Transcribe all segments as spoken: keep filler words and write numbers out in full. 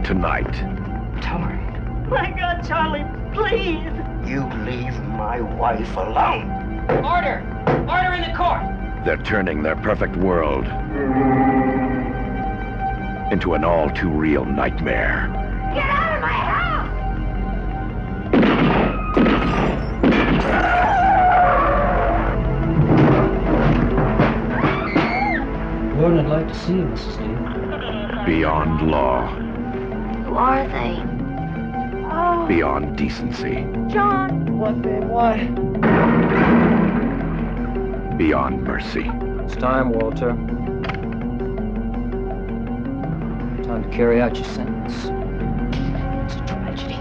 tonight. Charlie. My God, Charlie, please! You leave my wife alone. Order! Order in the court! They're turning their perfect world into an all-too-real nightmare. Get out of my house! Gordon, I'd like to see you, Missus Lee. Beyond law. Who are they? Oh. Beyond decency. John! What, babe? What? Beyond mercy. It's time, Walter. Time to carry out your sentence. It's a tragedy.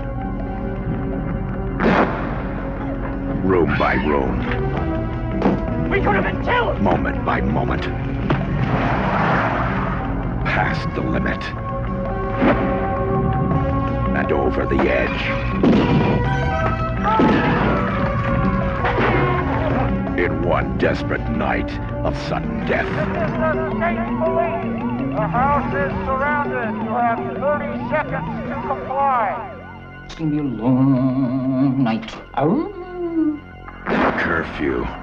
Room by room. We could have been killed! Moment by moment. Past the limit. And over the edge. In one desperate night of sudden death. This is the state police. The house is surrounded. You have thirty seconds to comply. It's gonna be a long night. Curfew.